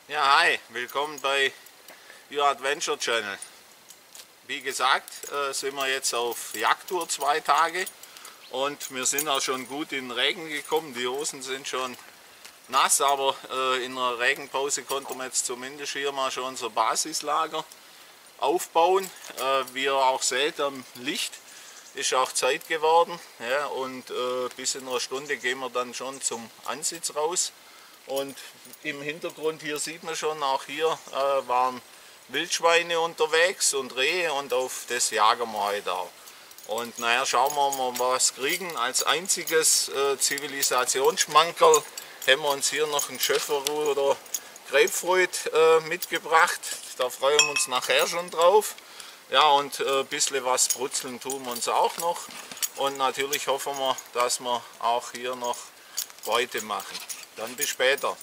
Ja, hi, willkommen bei Your Adventure Channel. Wie gesagt, sind wir jetzt auf Jagdtour 2 Tage und wir sind auch schon gut in den Regen gekommen. Die Hosen sind schon nass, aber in der Regenpause konnten wir jetzt zumindest hier mal schon unser Basislager aufbauen. Wie ihr auch seht, am Licht ist auch Zeit geworden, ja, und bis in einer Stunde gehen wir dann schon zum Ansitz raus. Und im Hintergrund hier sieht man schon, auch hier waren Wildschweine unterwegs und Rehe, und auf das jagen wir heute auch. Und naja, schauen wir mal, ob wir was kriegen. Als einziges Zivilisationsschmankerl haben wir uns hier noch ein Schöfferl oder Grapefruit mitgebracht. Da freuen wir uns nachher schon drauf. Ja, und ein bisschen was brutzeln tun wir uns auch noch. Und natürlich hoffen wir, dass wir auch hier noch Beute machen. Dann bis später.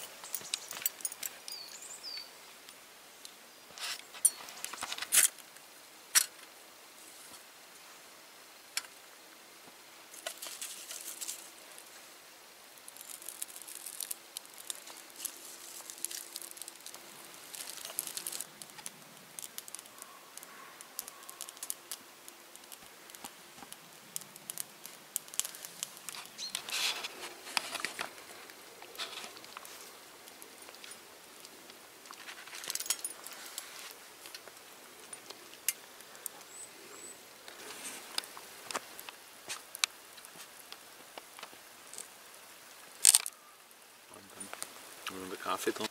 Und der Kaffee drin.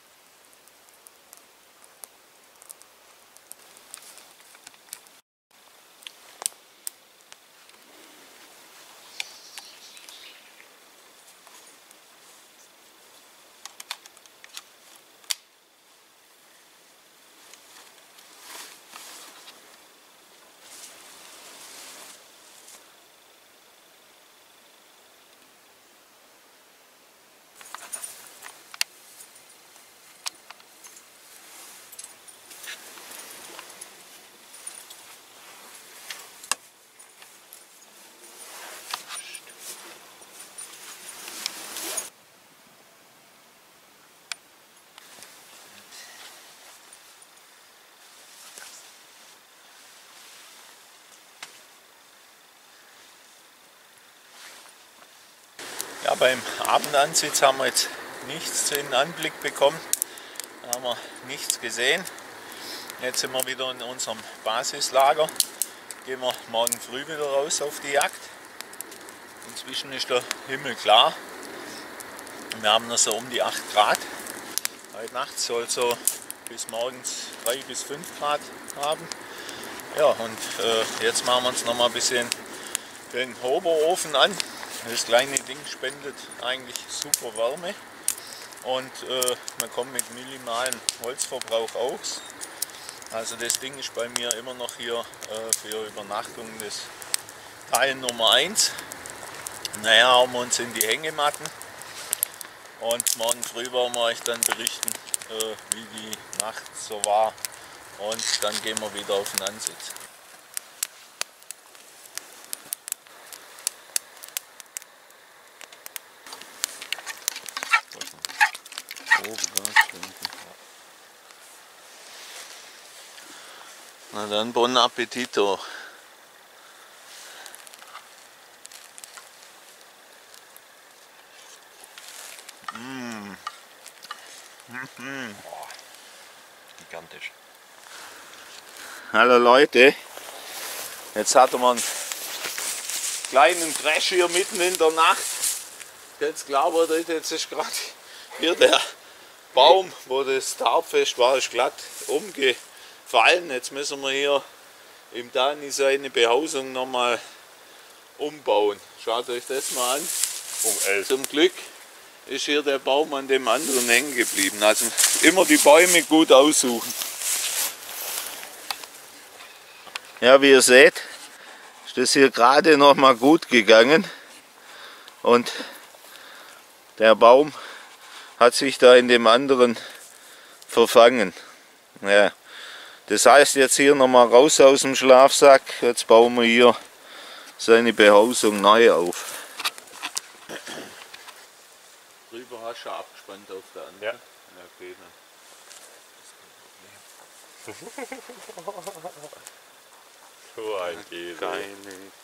Ja, beim Abendansitz haben wir jetzt nichts in Anblick bekommen, da haben wir nichts gesehen. Jetzt sind wir wieder in unserem Basislager, gehen wir morgen früh wieder raus auf die Jagd. Inzwischen ist der Himmel klar, wir haben noch so um die 8 Grad. Heute Nacht soll es so bis morgens 3 bis 5 Grad haben. Ja, und jetzt machen wir uns noch mal ein bisschen den Oberofen an. Das kleine Ding spendet eigentlich super Wärme und man kommt mit minimalem Holzverbrauch aus. Also das Ding ist bei mir immer noch hier für Übernachtung das Teil Nummer 1. Naja, hauen wir uns in die Hängematten und morgen früh wollen wir euch dann berichten, wie die Nacht so war, und dann gehen wir wieder auf den Ansitz. Na dann, buon appetito! Gigantisch. Hallo Leute, jetzt hatten wir einen kleinen Crash hier mitten in der Nacht. Jetzt glaubt ihr, jetzt ist gerade hier der Baum, wo das Taubfest war, ist glatt umgefallen. Jetzt müssen wir hier im Dani seine Behausung nochmal umbauen. Schaut euch das mal an. Zum Glück ist hier der Baum an dem anderen hängen geblieben. Also immer die Bäume gut aussuchen. Ja, wie ihr seht, ist das hier gerade noch mal gut gegangen und der Baum hat sich da in dem anderen verfangen. Ja, das heißt, jetzt hier noch mal raus aus dem Schlafsack. Jetzt bauen wir hier seine Behausung neu auf. Drüber hast du abgespannt auf der anderen. Ja. Ja, okay, dann. So ein Käse. Keine.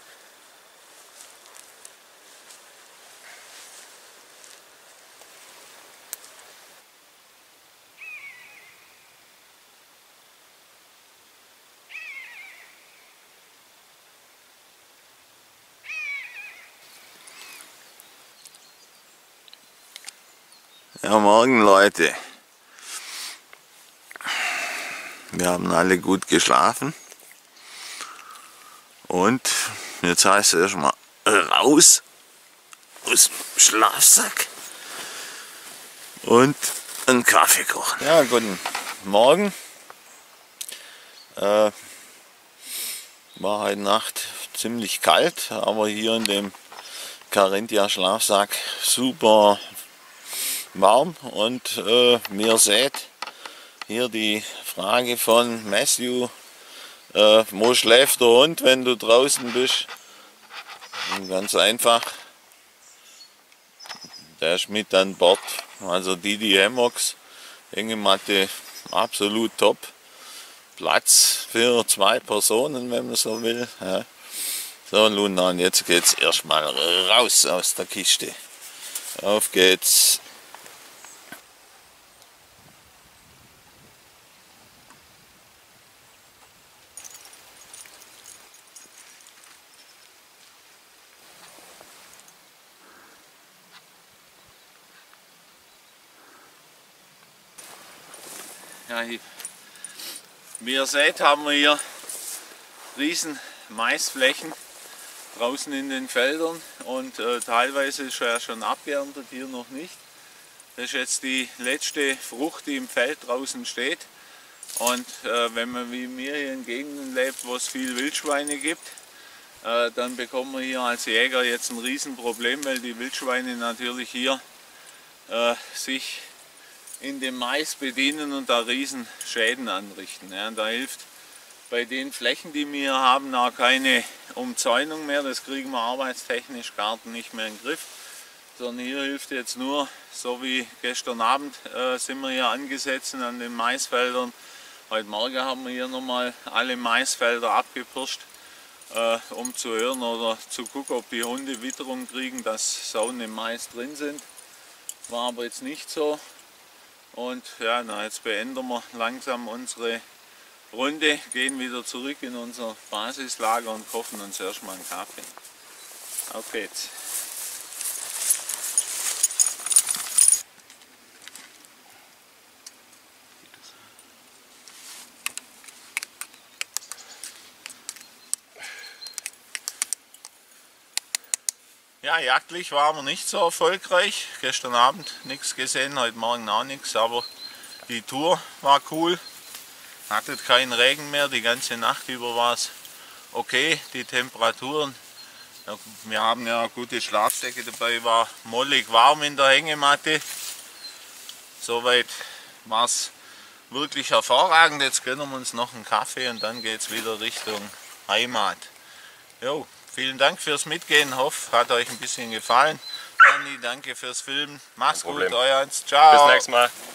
Ja, morgen Leute. Wir haben alle gut geschlafen. Und jetzt heißt es erstmal raus aus dem Schlafsack und einen Kaffee kochen. Ja, guten Morgen. War heute Nacht ziemlich kalt, aber hier in dem Carinthia Schlafsack super warm. Und mir seht hier die Frage von Matthew, wo schläft der Hund, wenn du draußen bist? Und ganz einfach, der ist mit an Bord. Also die Hammocks, Hängematte, absolut top. Platz für 2 Personen, wenn man so will. Ja. So, Luna, und jetzt geht's erstmal raus aus der Kiste. Auf geht's. Ja, wie ihr seht, haben wir hier riesen Maisflächen draußen in den Feldern und teilweise ist er ja schon abgeerntet, hier noch nicht. Das ist jetzt die letzte Frucht, die im Feld draußen steht. Und wenn man wie mir hier in Gegenden lebt, wo es viel Wildschweine gibt, dann bekommen wir hier als Jäger jetzt ein Riesenproblem, weil die Wildschweine natürlich hier sich in dem Mais bedienen und da riesen Schäden anrichten. Ja, da hilft bei den Flächen, die wir hier haben, auch keine Umzäunung mehr. Das kriegen wir arbeitstechnisch gar nicht mehr in den Griff. Sondern hier hilft jetzt nur, so wie gestern Abend sind wir hier angesetzt an den Maisfeldern. Heute Morgen haben wir hier nochmal alle Maisfelder abgepirscht, um zu hören oder zu gucken, ob die Hunde Witterung kriegen, dass Sauen im Mais drin sind. War aber jetzt nicht so. Und ja, na, jetzt beenden wir langsam unsere Runde, gehen wieder zurück in unser Basislager und kochen uns erstmal einen Kaffee. Auf geht's. Ja, jagdlich waren wir nicht so erfolgreich. Gestern Abend nichts gesehen, heute Morgen auch nichts, aber die Tour war cool. Hattet keinen Regen mehr, die ganze Nacht über war es okay. Die Temperaturen, wir haben ja eine gute Schlafdecke dabei, war mollig warm in der Hängematte. Soweit war es wirklich hervorragend. Jetzt gönnen wir uns noch einen Kaffee und dann geht es wieder Richtung Heimat. Jo. Vielen Dank fürs Mitgehen, hoffe, hat euch ein bisschen gefallen. Danny, danke fürs Filmen. Mach's gut, euer Hans. Ciao. Bis nächstes Mal.